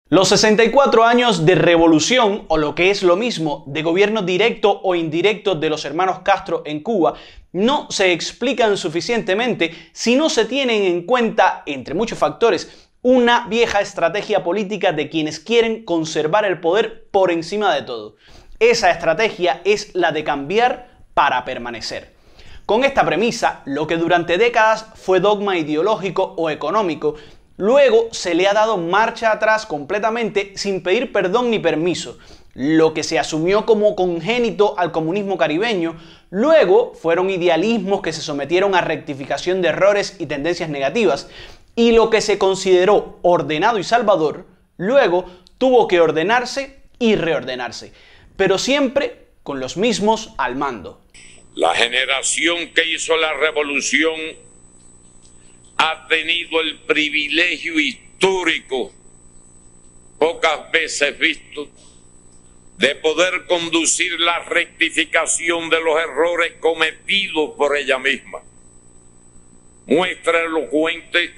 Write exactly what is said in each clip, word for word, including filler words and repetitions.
Los sesenta y cuatro años de revolución, o lo que es lo mismo, de gobierno directo o indirecto de los hermanos Castro en Cuba, no se explican suficientemente si no se tienen en cuenta, entre muchos factores, una vieja estrategia política de quienes quieren conservar el poder por encima de todo. Esa estrategia es la de cambiar para permanecer. Con esta premisa, lo que durante décadas fue dogma ideológico o económico, luego se le ha dado marcha atrás completamente sin pedir perdón ni permiso. Lo que se asumió como congénito al comunismo caribeño, luego fueron idealismos que se sometieron a rectificación de errores y tendencias negativas, y lo que se consideró ordenado y salvador, luego tuvo que ordenarse y reordenarse, pero siempre con los mismos al mando. La generación que hizo la revolución ha tenido el privilegio histórico, pocas veces visto, de poder conducir la rectificación de los errores cometidos por ella misma. Muestra elocuente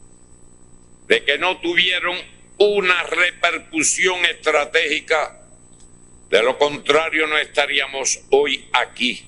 de que no tuvieron una repercusión estratégica, de lo contrario no estaríamos hoy aquí.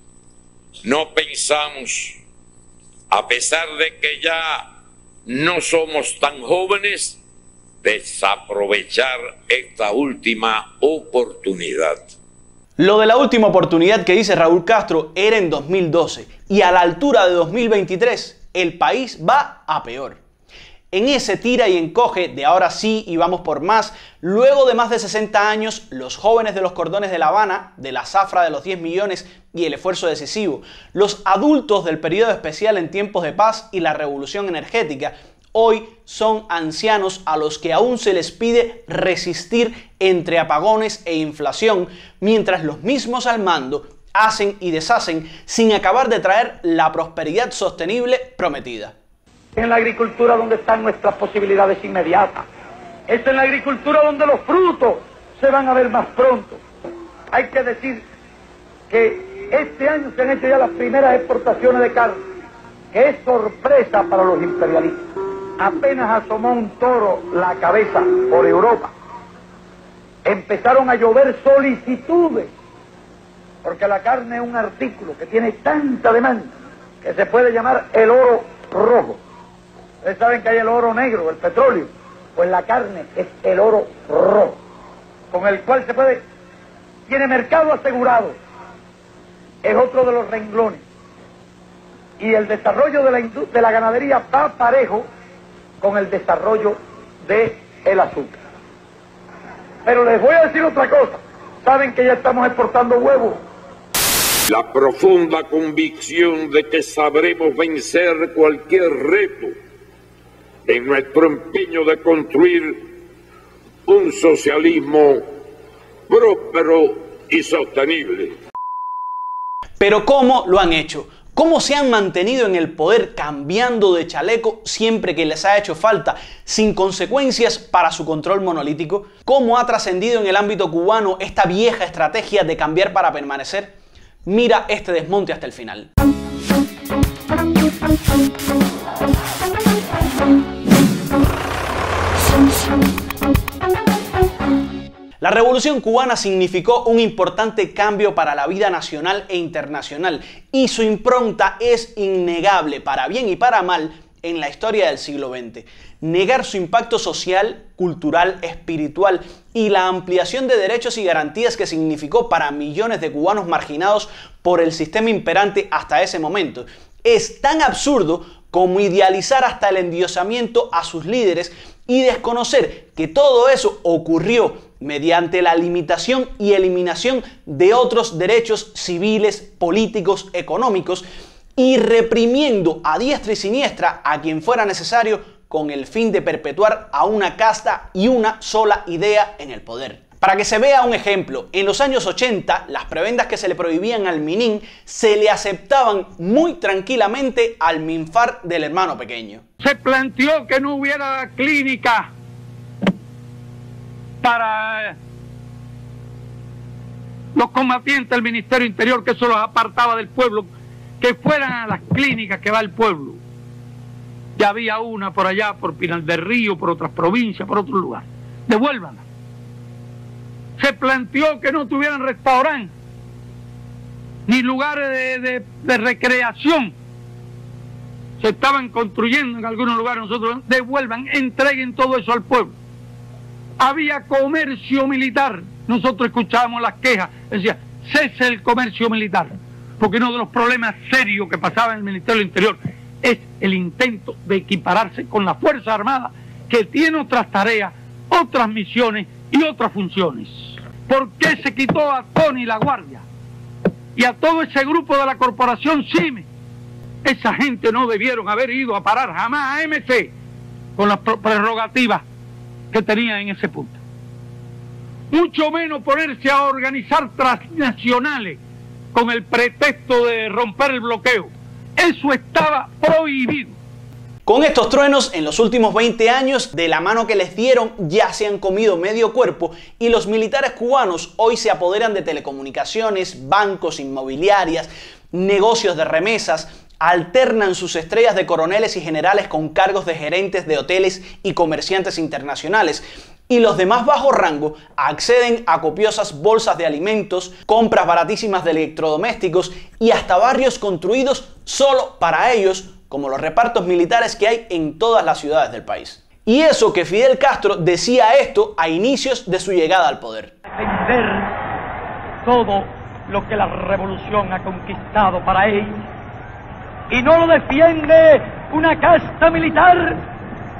No pensamos, a pesar de que ya no somos tan jóvenes, desaprovechar esta última oportunidad. Lo de la última oportunidad que dice Raúl Castro era en dos mil doce y a la altura de dos mil veintitrés el país va a peor. En ese tira y encoge de ahora sí y vamos por más, luego de más de sesenta años, los jóvenes de los cordones de La Habana, de la zafra de los diez millones y el esfuerzo decisivo, los adultos del periodo especial en tiempos de paz y la revolución energética, hoy son ancianos a los que aún se les pide resistir entre apagones e inflación, mientras los mismos al mando hacen y deshacen sin acabar de traer la prosperidad sostenible prometida. En la agricultura donde están nuestras posibilidades inmediatas. Es en la agricultura donde los frutos se van a ver más pronto. Hay que decir que este año se han hecho ya las primeras exportaciones de carne, que es sorpresa para los imperialistas. Apenas asomó un toro la cabeza por Europa, empezaron a llover solicitudes, porque la carne es un artículo que tiene tanta demanda que se puede llamar el oro rojo. Ustedes saben que hay el oro negro, el petróleo, pues la carne es el oro rojo, con el cual se puede, tiene mercado asegurado, es otro de los renglones. Y el desarrollo de la, de la ganadería va parejo con el desarrollo del azúcar. Pero les voy a decir otra cosa, saben que ya estamos exportando huevos. La profunda convicción de que sabremos vencer cualquier reto en nuestro empeño de construir un socialismo próspero y sostenible. Pero ¿cómo lo han hecho? ¿Cómo se han mantenido en el poder cambiando de chaleco siempre que les ha hecho falta, sin consecuencias para su control monolítico? ¿Cómo ha trascendido en el ámbito cubano esta vieja estrategia de cambiar para permanecer? Mira este desmonte hasta el final. La Revolución Cubana significó un importante cambio para la vida nacional e internacional y su impronta es innegable, para bien y para mal, en la historia del siglo veinte. Negar su impacto social, cultural, espiritual y la ampliación de derechos y garantías que significó para millones de cubanos marginados por el sistema imperante hasta ese momento es tan absurdo como idealizar hasta el endiosamiento a sus líderes y desconocer que todo eso ocurrió mediante la limitación y eliminación de otros derechos civiles, políticos, económicos y reprimiendo a diestra y siniestra a quien fuera necesario con el fin de perpetuar a una casta y una sola idea en el poder. Para que se vea un ejemplo, en los años ochenta, las prebendas que se le prohibían al Minin se le aceptaban muy tranquilamente al Minfar del hermano pequeño. Se planteó que no hubiera clínica para los combatientes del Ministerio Interior, que eso los apartaba del pueblo, que fueran a las clínicas que va el pueblo. Ya había una por allá, por Pinal del Río, por otras provincias, por otros lugares. devuélvanla. Se planteó que no tuvieran restaurantes ni lugares de, de, de recreación. Se estaban construyendo en algunos lugares, nosotros, devuelvan, entreguen todo eso al pueblo. Había comercio militar, nosotros escuchábamos las quejas, decía, cese el comercio militar, porque uno de los problemas serios que pasaba en el Ministerio del Interior es el intento de equipararse con la Fuerza Armada, que tiene otras tareas, otras misiones y otras funciones. ¿Por qué se quitó a Tony la Guardia y a todo ese grupo de la corporación CIME? Esa gente no debieron haber ido a parar jamás a M C con las prerrogativas que tenía en ese punto. Mucho menos ponerse a organizar transnacionales con el pretexto de romper el bloqueo. Eso estaba prohibido. Con estos truenos, en los últimos veinte años, de la mano que les dieron, ya se han comido medio cuerpo y los militares cubanos hoy se apoderan de telecomunicaciones, bancos, inmobiliarias, negocios de remesas, alternan sus estrellas de coroneles y generales con cargos de gerentes de hoteles y comerciantes internacionales. Y los de más bajo rango acceden a copiosas bolsas de alimentos, compras baratísimas de electrodomésticos y hasta barrios construidos solo para ellos, como los repartos militares que hay en todas las ciudades del país. Y eso que Fidel Castro decía esto a inicios de su llegada al poder. Defender todo lo que la revolución ha conquistado para ellos. Y no lo defiende una casta militar,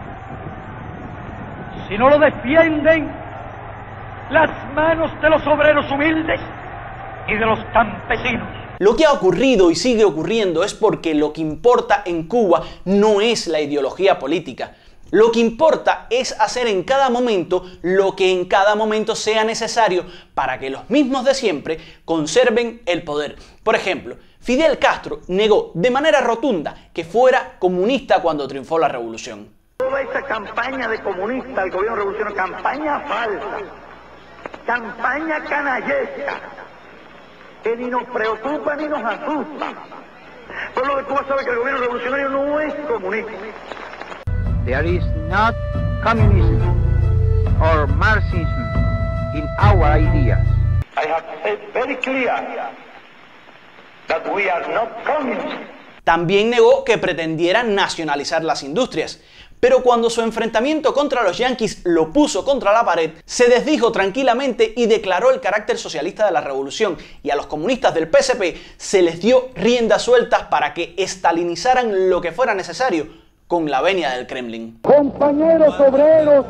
sino lo defienden las manos de los obreros humildes y de los campesinos. Lo que ha ocurrido y sigue ocurriendo es porque lo que importa en Cuba no es la ideología política. Lo que importa es hacer en cada momento lo que en cada momento sea necesario para que los mismos de siempre conserven el poder. Por ejemplo, Fidel Castro negó de manera rotunda que fuera comunista cuando triunfó la revolución. Toda esa campaña de comunista al gobierno revolucionario, campaña falsa, campaña canallesca, que ni nos preocupa ni nos asusta. Por lo que tú sabes que el gobierno revolucionario no es comunista. There is not communism or Marxism in our ideas. I have said very clear that we are not communists. También negó que pretendieran nacionalizar las industrias. Pero cuando su enfrentamiento contra los yanquis lo puso contra la pared, se desdijo tranquilamente y declaró el carácter socialista de la revolución, y a los comunistas del P S P se les dio riendas sueltas para que estalinizaran lo que fuera necesario, con la venia del Kremlin. Compañeros obreros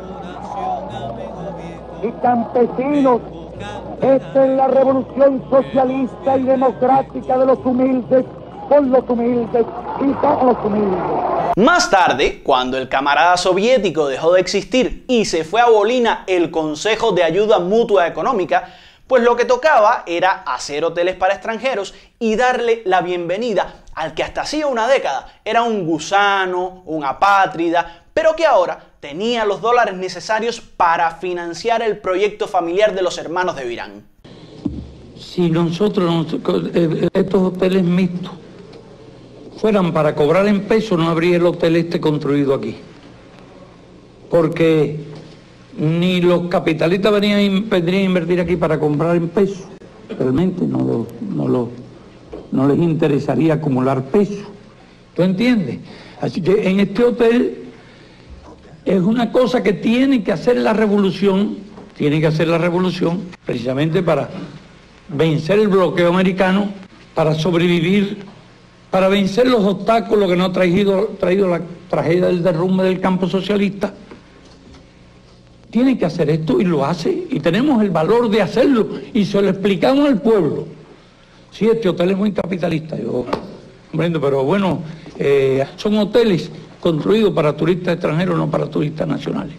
y campesinos, esta es la revolución socialista y democrática de los humildes, por los humildes y para los humildes. Más tarde, cuando el camarada soviético dejó de existir y se fue a Bolina el Consejo de Ayuda Mutua Económica, pues lo que tocaba era hacer hoteles para extranjeros y darle la bienvenida al que hasta hacía una década era un gusano, un apátrida, pero que ahora tenía los dólares necesarios para financiar el proyecto familiar de los hermanos de Virán. Si nosotros, estos hoteles mixtos, fueran para cobrar en pesos, no habría el hotel este construido aquí. Porque ni los capitalistas venían, vendrían a invertir aquí para comprar en pesos. Realmente no, lo, no, lo, no les interesaría acumular pesos. ¿Tú entiendes? Así que en este hotel es una cosa que tiene que hacer la revolución, tiene que hacer la revolución precisamente para vencer el bloqueo americano, para sobrevivir, para vencer los obstáculos que nos ha traído, traído la tragedia del derrumbe del campo socialista. Tiene que hacer esto y lo hace, y tenemos el valor de hacerlo, y se lo explicamos al pueblo. Sí, este hotel es muy capitalista, yo comprendo, pero bueno, eh, son hoteles construidos para turistas extranjeros, no para turistas nacionales.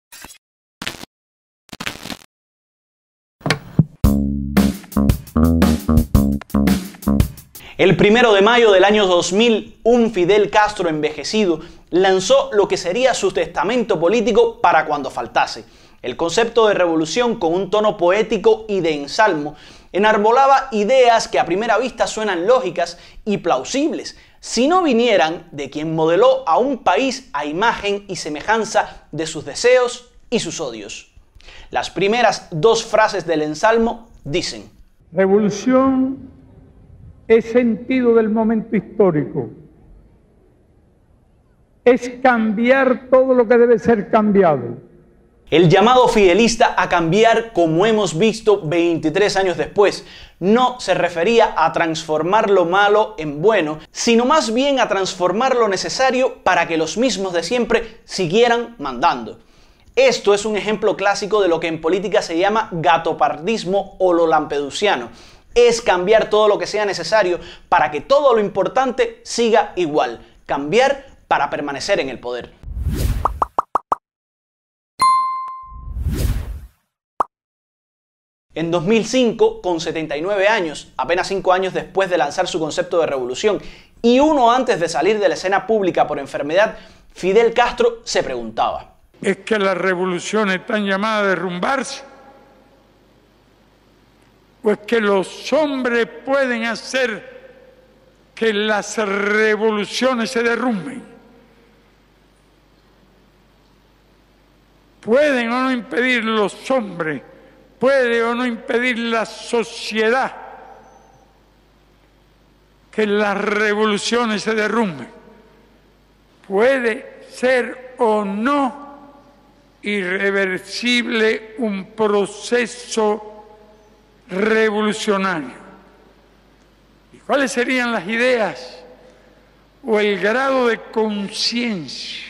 El primero de mayo del año dos mil, un Fidel Castro envejecido lanzó lo que sería su testamento político para cuando faltase. El concepto de revolución, con un tono poético y de ensalmo, enarbolaba ideas que a primera vista suenan lógicas y plausibles, si no vinieran de quien modeló a un país a imagen y semejanza de sus deseos y sus odios. Las primeras dos frases del ensalmo dicen: revolución es sentido del momento histórico, es cambiar todo lo que debe ser cambiado. El llamado fidelista a cambiar, como hemos visto veintitrés años después, no se refería a transformar lo malo en bueno, sino más bien a transformar lo necesario para que los mismos de siempre siguieran mandando. Esto es un ejemplo clásico de lo que en política se llama gatopardismo o lo lampedusiano. Es cambiar todo lo que sea necesario para que todo lo importante siga igual. Cambiar para permanecer en el poder. En dos mil cinco, con setenta y nueve años, apenas cinco años después de lanzar su concepto de revolución y uno antes de salir de la escena pública por enfermedad, Fidel Castro se preguntaba: ¿es que las revoluciones están llamadas a derrumbarse? ¿O es que los hombres pueden hacer que las revoluciones se derrumben? ¿Pueden o no impedir los hombres? ¿Puede o no impedir la sociedad que las revoluciones se derrumben? ¿Puede ser o no irreversible un proceso revolucionario? ¿Y cuáles serían las ideas o el grado de conciencia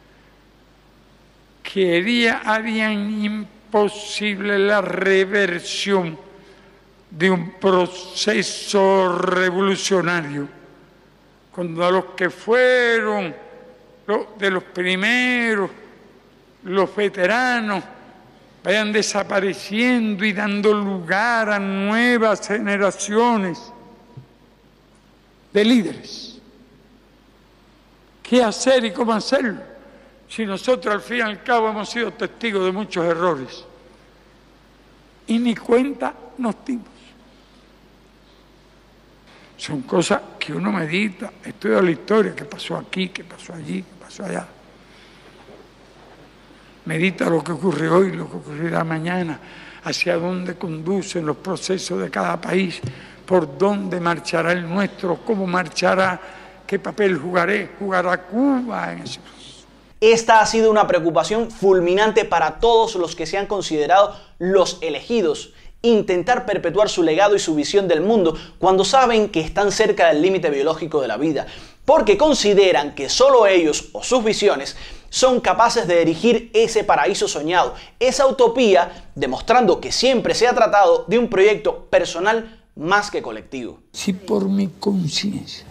que haría, harían imposible la reversión de un proceso revolucionario, cuando a los que fueron los, de los primeros, los veteranos, vayan desapareciendo y dando lugar a nuevas generaciones de líderes? ¿Qué hacer y cómo hacerlo? Si nosotros al fin y al cabo hemos sido testigos de muchos errores y ni cuenta nos dimos. Son cosas que uno medita, estudia la historia, qué pasó aquí, qué pasó allí, qué pasó allá. Medita lo que ocurre hoy, lo que ocurrirá mañana, hacia dónde conducen los procesos de cada país, por dónde marchará el nuestro, cómo marchará, qué papel jugaré, jugará Cuba en ese proceso. Esta ha sido una preocupación fulminante para todos los que se han considerado los elegidos, intentar perpetuar su legado y su visión del mundo cuando saben que están cerca del límite biológico de la vida, porque consideran que solo ellos o sus visiones son capaces de erigir ese paraíso soñado, esa utopía, demostrando que siempre se ha tratado de un proyecto personal más que colectivo. Si por mi conciencia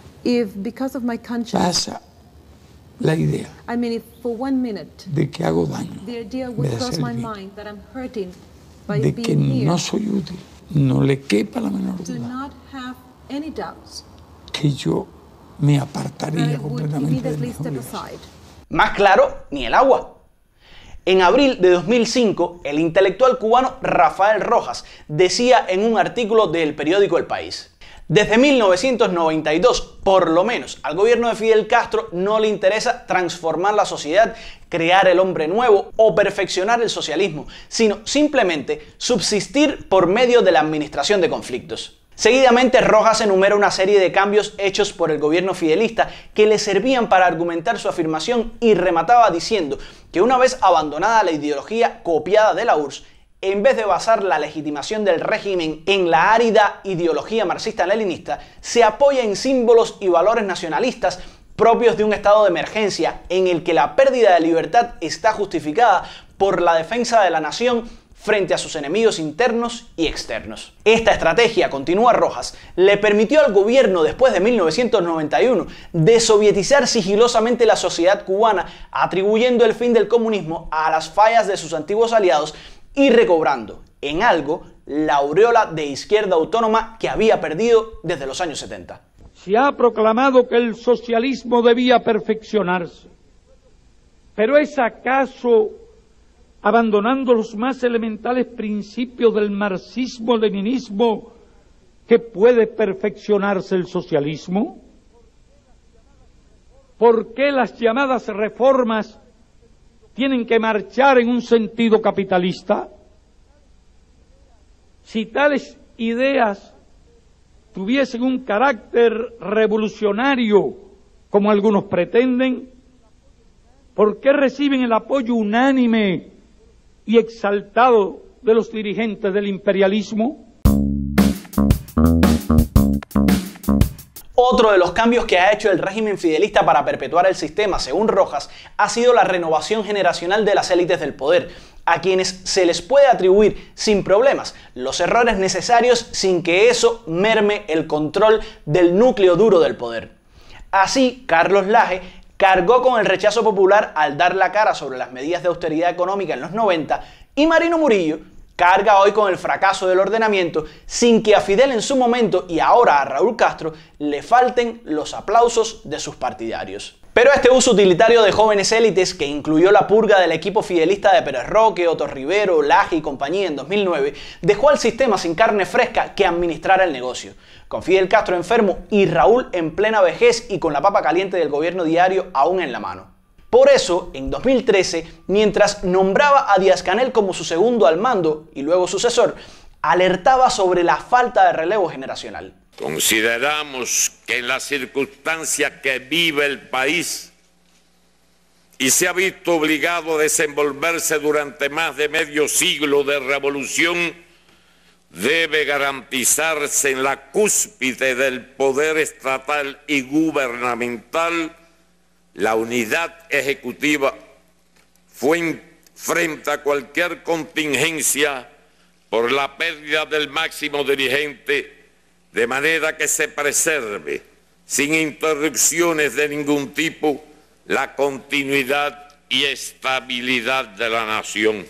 pasa la idea I mean, if for one minute, de que hago daño, the idea would de, cross my bien, mind that I'm hurting by de que being here, no soy útil, no le quepa la menor do duda not have any doubts que yo me that apartaría I would completamente de immediately mis step obligaciones. aside. Más claro, ni el agua. En abril de dos mil cinco, el intelectual cubano Rafael Rojas decía en un artículo del periódico El País: desde mil novecientos noventa y dos, por lo menos, al gobierno de Fidel Castro no le interesa transformar la sociedad, crear el hombre nuevo o perfeccionar el socialismo, sino simplemente subsistir por medio de la administración de conflictos. Seguidamente, Rojas enumera una serie de cambios hechos por el gobierno fidelista que le servían para argumentar su afirmación y remataba diciendo que una vez abandonada la ideología copiada de la U R S S, en vez de basar la legitimación del régimen en la árida ideología marxista-leninista, se apoya en símbolos y valores nacionalistas propios de un estado de emergencia en el que la pérdida de libertad está justificada por la defensa de la nación frente a sus enemigos internos y externos. Esta estrategia, continúa Rojas, le permitió al gobierno después de mil novecientos noventa y uno desovietizar sigilosamente la sociedad cubana, atribuyendo el fin del comunismo a las fallas de sus antiguos aliados y recobrando, en algo, la aureola de izquierda autónoma que había perdido desde los años setenta. Se ha proclamado que el socialismo debía perfeccionarse, pero ¿es acaso abandonando los más elementales principios del marxismo-leninismo que puede perfeccionarse el socialismo? ¿Por qué las llamadas reformas tienen que marchar en un sentido capitalista, si tales ideas tuviesen un carácter revolucionario, como algunos pretenden, ¿por qué reciben el apoyo unánime y exaltado de los dirigentes del imperialismo? Otro de los cambios que ha hecho el régimen fidelista para perpetuar el sistema, según Rojas, ha sido la renovación generacional de las élites del poder, a quienes se les puede atribuir sin problemas los errores necesarios sin que eso merme el control del núcleo duro del poder. Así, Carlos Laje cargó con el rechazo popular al dar la cara sobre las medidas de austeridad económica en los noventa, y Marino Murillo carga hoy con el fracaso del ordenamiento sin que a Fidel en su momento y ahora a Raúl Castro le falten los aplausos de sus partidarios. Pero este uso utilitario de jóvenes élites, que incluyó la purga del equipo fidelista de Pérez Roque, Otto Rivero, Laje y compañía en dos mil nueve, dejó al sistema sin carne fresca que administrara el negocio, con Fidel Castro enfermo y Raúl en plena vejez y con la papa caliente del gobierno diario aún en la mano. Por eso, en dos mil trece, mientras nombraba a Díaz-Canel como su segundo al mando y luego sucesor, alertaba sobre la falta de relevo generacional. Consideramos que en las circunstancias que vive el país y se ha visto obligado a desenvolverse durante más de medio siglo de revolución, debe garantizarse en la cúspide del poder estatal y gubernamental la unidad ejecutiva frente a cualquier contingencia por la pérdida del máximo dirigente, de manera que se preserve, sin interrupciones de ningún tipo, la continuidad y estabilidad de la nación.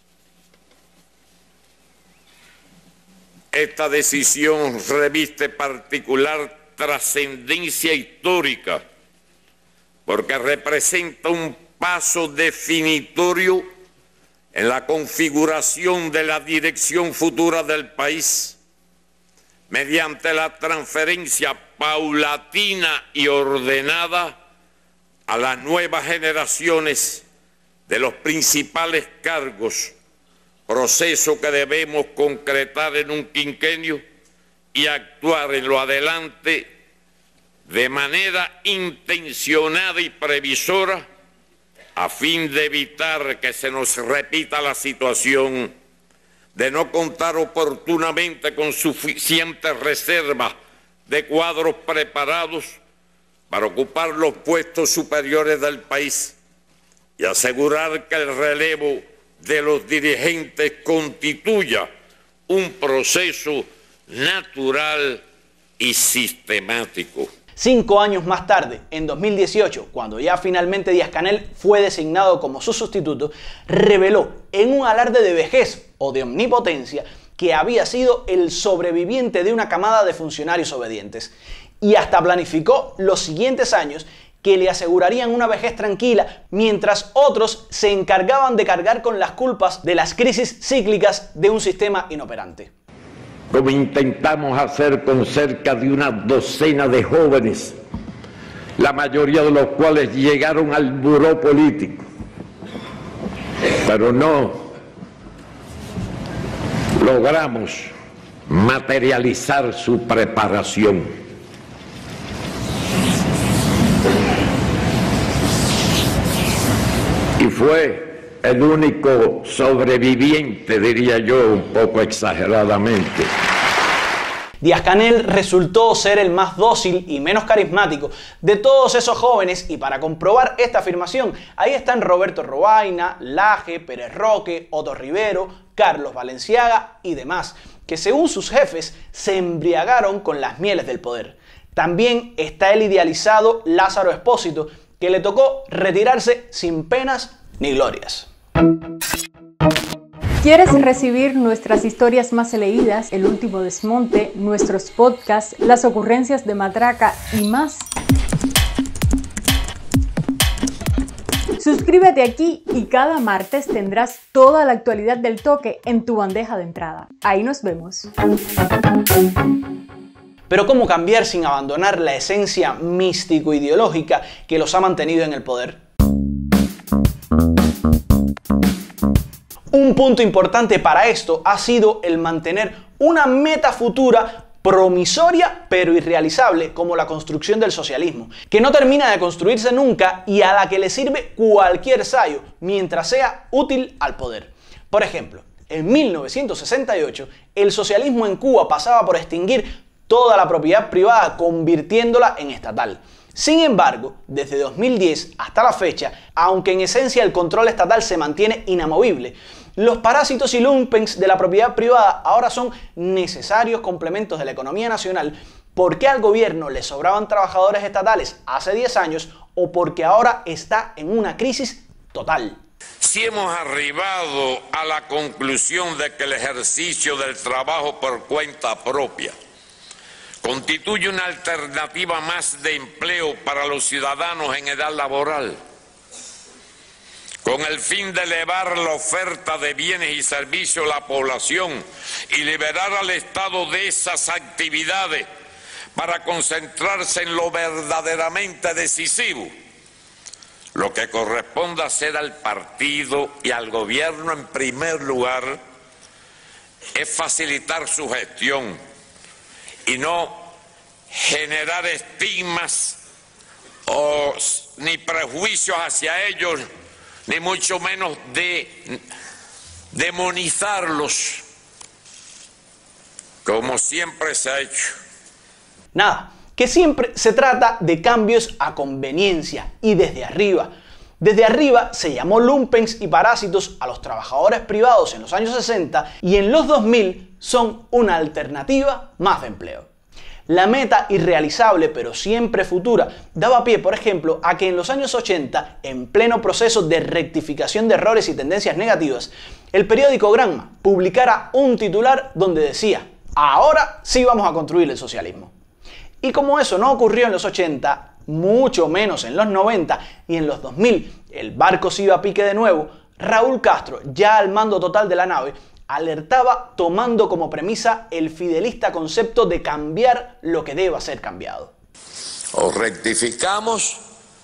Esta decisión reviste particular trascendencia histórica, porque representa un paso definitorio en la configuración de la dirección futura del país, mediante la transferencia paulatina y ordenada a las nuevas generaciones de los principales cargos, proceso que debemos concretar en un quinquenio y actuar en lo adelante de manera intencionada y previsora, a fin de evitar que se nos repita la situación de no contar oportunamente con suficientes reservas de cuadros preparados para ocupar los puestos superiores del país y asegurar que el relevo de los dirigentes constituya un proceso natural y sistemático. Cinco años más tarde, en dos mil dieciocho, cuando ya finalmente Díaz-Canel fue designado como su sustituto, reveló en un alarde de vejez o de omnipotencia que había sido el sobreviviente de una camada de funcionarios obedientes. Y hasta planificó los siguientes años que le asegurarían una vejez tranquila, mientras otros se encargaban de cargar con las culpas de las crisis cíclicas de un sistema inoperante. Como intentamos hacer con cerca de una docena de jóvenes, la mayoría de los cuales llegaron al buró político, pero no logramos materializar su preparación. Y fue el único sobreviviente, diría yo, un poco exageradamente. Díaz-Canel resultó ser el más dócil y menos carismático de todos esos jóvenes, y para comprobar esta afirmación, ahí están Roberto Robaina, Laje, Pérez Roque, Otto Rivero, Carlos Valenciaga y demás, que según sus jefes se embriagaron con las mieles del poder. También está el idealizado Lázaro Espósito, que le tocó retirarse sin penas ni glorias. ¿Quieres recibir nuestras historias más leídas, el último desmonte, nuestros podcasts, las ocurrencias de Matraca y más? Suscríbete aquí y cada martes tendrás toda la actualidad del toque en tu bandeja de entrada. Ahí nos vemos. Pero ¿cómo cambiar sin abandonar la esencia místico-ideológica que los ha mantenido en el poder? Un punto importante para esto ha sido el mantener una meta futura promisoria pero irrealizable como la construcción del socialismo, que no termina de construirse nunca y a la que le sirve cualquier sayo mientras sea útil al poder. Por ejemplo, en mil novecientos sesenta y ocho el socialismo en Cuba pasaba por extinguir toda la propiedad privada convirtiéndola en estatal. Sin embargo, desde dos mil diez hasta la fecha, aunque en esencia el control estatal se mantiene inamovible, los parásitos y lumpens de la propiedad privada ahora son necesarios complementos de la economía nacional porque al gobierno le sobraban trabajadores estatales hace diez años o porque ahora está en una crisis total. Si hemos arribado a la conclusión de que el ejercicio del trabajo por cuenta propia constituye una alternativa más de empleo para los ciudadanos en edad laboral, con el fin de elevar la oferta de bienes y servicios a la población y liberar al Estado de esas actividades para concentrarse en lo verdaderamente decisivo, lo que corresponde hacer al partido y al gobierno en primer lugar es facilitar su gestión y no generar estigmas o, ni prejuicios hacia ellos, ni mucho menos de demonizarlos, como siempre se ha hecho. Nada, que siempre se trata de cambios a conveniencia y desde arriba. Desde arriba se llamó lumpens y parásitos a los trabajadores privados en los años sesenta y en los dos mil son una alternativa más de empleo. La meta irrealizable pero siempre futura daba pie, por ejemplo, a que en los años ochenta, en pleno proceso de rectificación de errores y tendencias negativas, el periódico Granma publicara un titular donde decía: ahora sí vamos a construir el socialismo. Y como eso no ocurrió en los ochenta, mucho menos en los noventa y en los dos mil, el barco se iba a pique de nuevo, Raúl Castro, ya al mando total de la nave, alertaba tomando como premisa el fidelista concepto de cambiar lo que deba ser cambiado. O rectificamos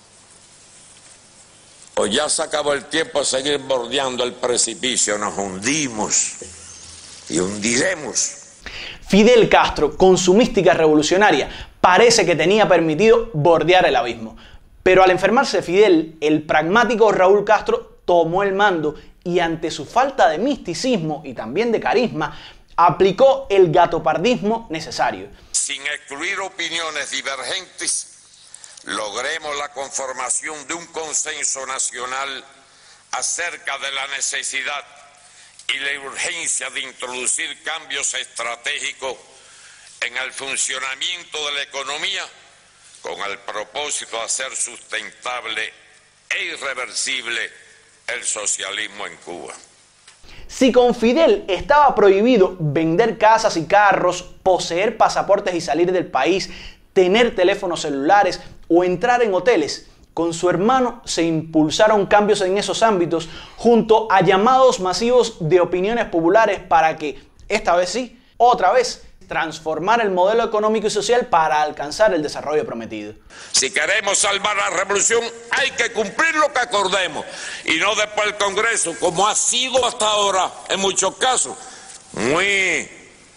o ya se acabó el tiempo de seguir bordeando el precipicio, nos hundimos y hundiremos. Fidel Castro, con su mística revolucionaria, parece que tenía permitido bordear el abismo. Pero al enfermarse Fidel, el pragmático Raúl Castro tomó el mando y ante su falta de misticismo y también de carisma, aplicó el gatopardismo necesario. Sin excluir opiniones divergentes, logremos la conformación de un consenso nacional acerca de la necesidad y la urgencia de introducir cambios estratégicos en el funcionamiento de la economía con el propósito de hacer sustentable e irreversible el socialismo en Cuba. Si con Fidel estaba prohibido vender casas y carros, poseer pasaportes y salir del país, tener teléfonos celulares o entrar en hoteles, con su hermano se impulsaron cambios en esos ámbitos junto a llamados masivos de opiniones populares para que, esta vez sí, otra vez, transformar el modelo económico y social para alcanzar el desarrollo prometido. Si queremos salvar la revolución, hay que cumplir lo que acordemos y no después el Congreso, como ha sido hasta ahora en muchos casos. Muy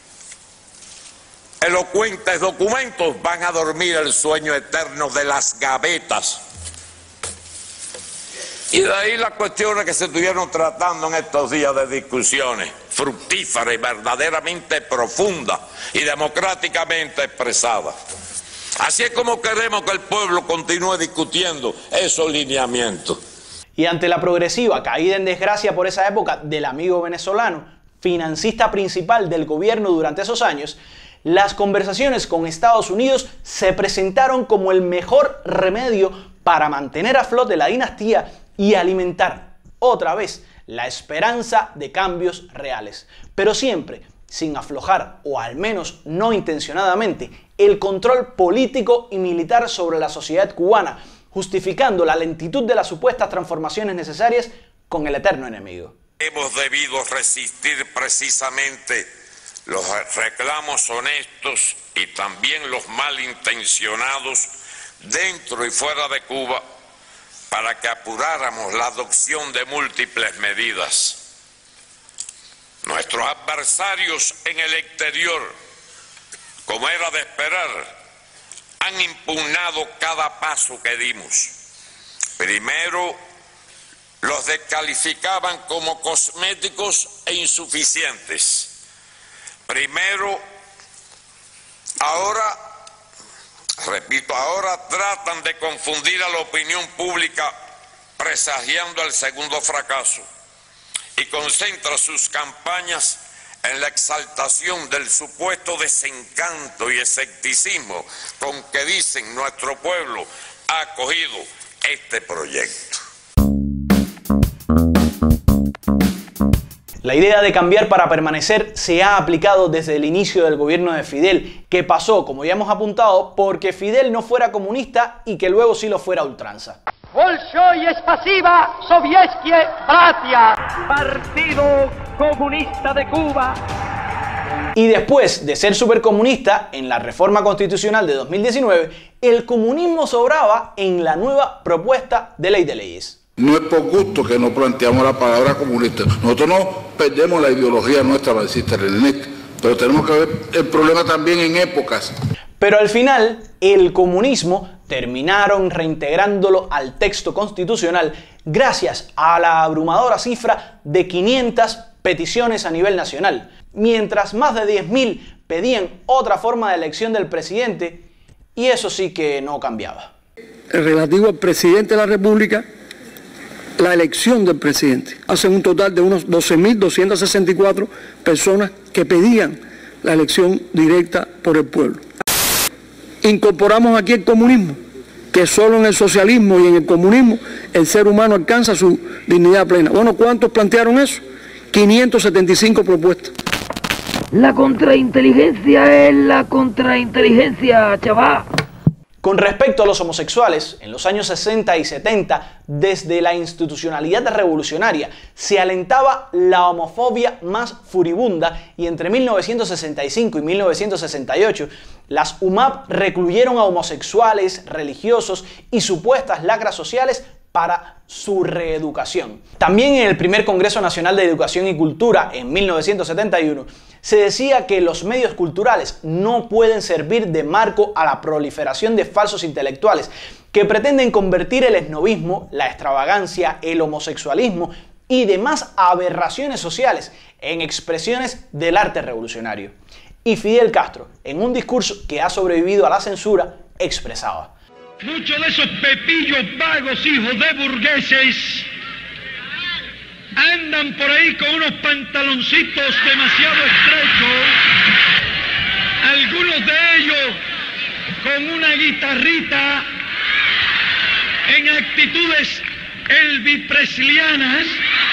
elocuentes documentos van a dormir el sueño eterno de las gavetas. Y de ahí las cuestiones que se estuvieron tratando en estos días de discusiones fructíferas y verdaderamente profundas y democráticamente expresadas. Así es como queremos que el pueblo continúe discutiendo esos lineamientos. Y ante la progresiva caída en desgracia por esa época del amigo venezolano, financista principal del gobierno durante esos años, las conversaciones con Estados Unidos se presentaron como el mejor remedio para mantener a flote la dinastía y alimentar, otra vez, la esperanza de cambios reales, pero siempre sin aflojar, o al menos no intencionadamente, el control político y militar sobre la sociedad cubana, justificando la lentitud de las supuestas transformaciones necesarias con el eterno enemigo. Hemos debido resistir precisamente los reclamos honestos y también los malintencionados dentro y fuera de Cuba para que apuráramos la adopción de múltiples medidas. Nuestros adversarios en el exterior, como era de esperar, han impugnado cada paso que dimos. Primero, los descalificaban como cosméticos e insuficientes. Primero, ahora, repito, ahora tratan de confundir a la opinión pública presagiando el segundo fracaso y concentran sus campañas en la exaltación del supuesto desencanto y escepticismo con que dicen nuestro pueblo ha acogido este proyecto. La idea de cambiar para permanecer se ha aplicado desde el inicio del gobierno de Fidel, que pasó, como ya hemos apuntado, porque Fidel no fuera comunista y que luego sí lo fuera a ultranza. Bolshoi Spasiba Sovietskie Bratia, Partido Comunista de Cuba. Y después de ser supercomunista, en la reforma constitucional de dos mil diecinueve, el comunismo sobraba en la nueva propuesta de ley de leyes. No es por gusto que no planteamos la palabra comunista. Nosotros no perdemos la ideología nuestra marxista-leninista, pero tenemos que ver el problema también en épocas. Pero al final, el comunismo terminaron reintegrándolo al texto constitucional gracias a la abrumadora cifra de quinientas peticiones a nivel nacional. Mientras más de diez mil pedían otra forma de elección del presidente, y eso sí que no cambiaba. Relativo al presidente de la República, la elección del presidente. Hacen un total de unos doce mil doscientas sesenta y cuatro personas que pedían la elección directa por el pueblo. Incorporamos aquí el comunismo, que solo en el socialismo y en el comunismo el ser humano alcanza su dignidad plena. Bueno, ¿cuántos plantearon eso? quinientas setenta y cinco propuestas. La contrainteligencia es la contrainteligencia, chaval. Con respecto a los homosexuales, en los años sesenta y setenta, desde la institucionalidad revolucionaria, se alentaba la homofobia más furibunda y entre mil novecientos sesenta y cinco y mil novecientos sesenta y ocho, las U M A P recluyeron a homosexuales, religiosos y supuestas lacras sociales para su reeducación. También en el primer Congreso Nacional de Educación y Cultura, en mil novecientos setenta y uno, se decía que los medios culturales no pueden servir de marco a la proliferación de falsos intelectuales que pretenden convertir el esnobismo, la extravagancia, el homosexualismo y demás aberraciones sociales en expresiones del arte revolucionario. Y Fidel Castro, en un discurso que ha sobrevivido a la censura, expresaba: muchos de esos pepillos vagos, hijos de burgueses, andan por ahí con unos pantaloncitos demasiado estrechos, algunos de ellos con una guitarrita, en actitudes elvis-preslianas,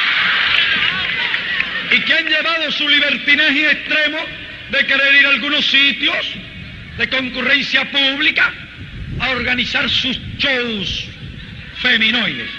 y que han llevado su libertinaje extremo de querer ir a algunos sitios de concurrencia pública a organizar sus shows feminoides.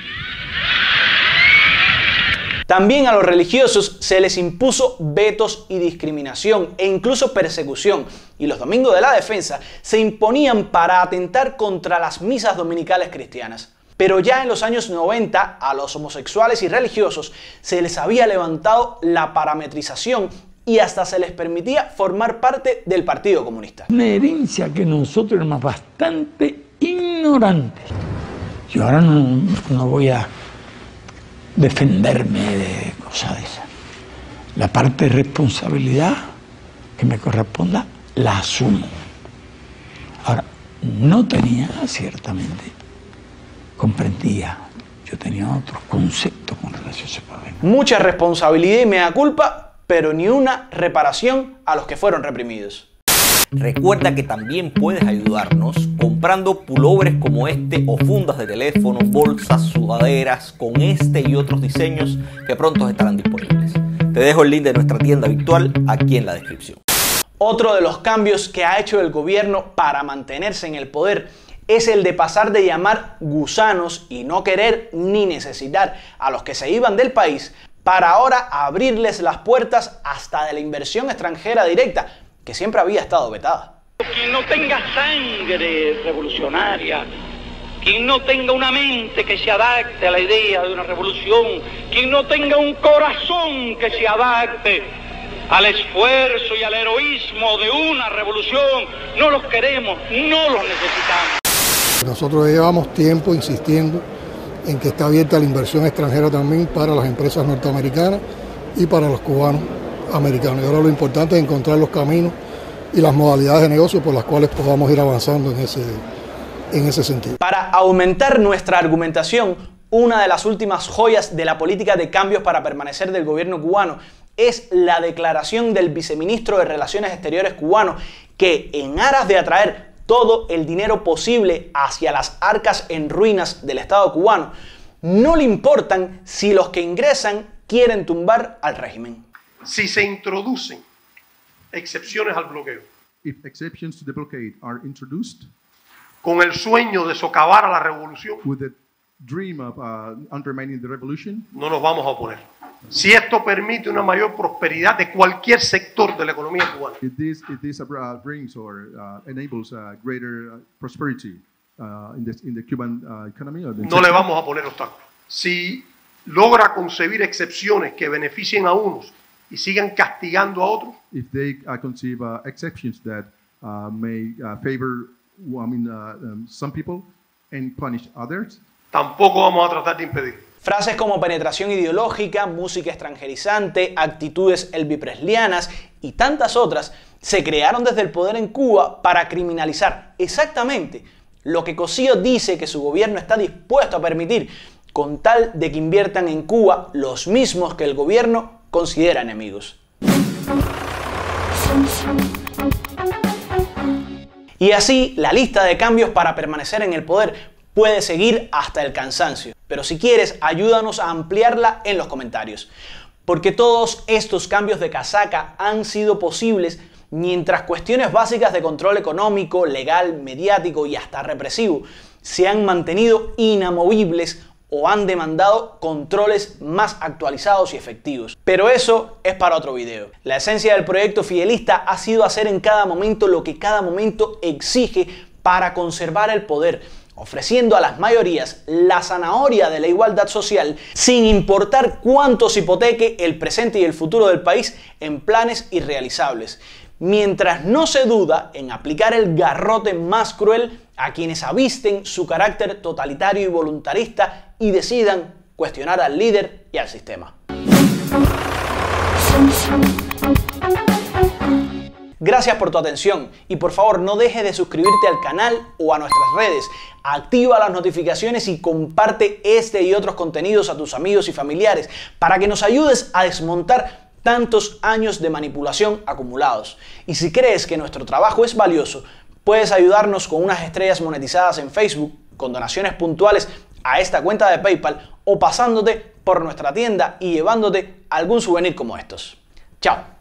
También a los religiosos se les impuso vetos y discriminación e incluso persecución, y los domingos de la defensa se imponían para atentar contra las misas dominicales cristianas. Pero ya en los años noventa a los homosexuales y religiosos se les había levantado la parametrización y hasta se les permitía formar parte del Partido Comunista. Una herencia que nosotros éramos bastante ignorantes. Yo ahora no, no voy a defenderme de cosas de esas. La parte de responsabilidad que me corresponda la asumo. Ahora, no tenía, ciertamente, comprendía, yo tenía otros conceptos con relación a ese problema. Mucha responsabilidad y mea culpa, pero ni una reparación a los que fueron reprimidos. Recuerda que también puedes ayudarnos comprando pullovers como este o fundas de teléfono, bolsas, sudaderas con este y otros diseños que pronto estarán disponibles. Te dejo el link de nuestra tienda virtual aquí en la descripción. Otro de los cambios que ha hecho el gobierno para mantenerse en el poder es el de pasar de llamar gusanos y no querer ni necesitar a los que se iban del país para ahora abrirles las puertas hasta de la inversión extranjera directa, que siempre había estado vetada. Quien no tenga sangre revolucionaria, quien no tenga una mente que se adapte a la idea de una revolución, quien no tenga un corazón que se adapte al esfuerzo y al heroísmo de una revolución. No los queremos, no los necesitamos. Nosotros llevamos tiempo insistiendo en que está abierta la inversión extranjera también para las empresas norteamericanas y para los cubanos americanos. Y ahora lo importante es encontrar los caminos y las modalidades de negocio por las cuales podamos ir avanzando en ese, en ese sentido. Para aumentar nuestra argumentación, una de las últimas joyas de la política de cambios para permanecer del gobierno cubano es la declaración del viceministro de Relaciones Exteriores cubano que, en aras de atraer todo el dinero posible hacia las arcas en ruinas del Estado cubano, no le importan si los que ingresan quieren tumbar al régimen. Si se introducen excepciones al bloqueo, if exceptions to the blockade are introduced, con el sueño de socavar a la revolución, with the dream of uh, undermining the revolution, no nos vamos a oponer. Si esto permite una mayor prosperidad de cualquier sector de la economía cubana, if this, if this uh, brings or uh, enables uh, greater uh, prosperity uh, in, this, in the Cuban uh, economy, or the no le vamos a poner obstáculos. Si logra concebir excepciones que beneficien a unos y sigan castigando a otros, if they uh, conceive uh, exceptions that uh, may uh, favor I mean, uh, um, some people and punish others, tampoco vamos a tratar de impedir. Frases como penetración ideológica, música extranjerizante, actitudes elvipreslianas y tantas otras se crearon desde el poder en Cuba para criminalizar exactamente lo que Cosío dice que su gobierno está dispuesto a permitir, con tal de que inviertan en Cuba los mismos que el gobierno considera enemigos. Y así, la lista de cambios para permanecer en el poder puede seguir hasta el cansancio. Pero si quieres, ayúdanos a ampliarla en los comentarios. Porque todos estos cambios de casaca han sido posibles mientras cuestiones básicas de control económico, legal, mediático y hasta represivo se han mantenido inamovibles o han demandado controles más actualizados y efectivos. Pero eso es para otro video. La esencia del proyecto fidelista ha sido hacer en cada momento lo que cada momento exige para conservar el poder, ofreciendo a las mayorías la zanahoria de la igualdad social sin importar cuánto se hipoteque el presente y el futuro del país en planes irrealizables, mientras no se duda en aplicar el garrote más cruel a quienes avisten su carácter totalitario y voluntarista y decidan cuestionar al líder y al sistema. Gracias por tu atención y por favor no dejes de suscribirte al canal o a nuestras redes. Activa las notificaciones y comparte este y otros contenidos a tus amigos y familiares para que nos ayudes a desmontar tantos años de manipulación acumulados. Y si crees que nuestro trabajo es valioso, puedes ayudarnos con unas estrellas monetizadas en Facebook, con donaciones puntuales a esta cuenta de PayPal o pasándote por nuestra tienda y llevándote algún souvenir como estos. Chao.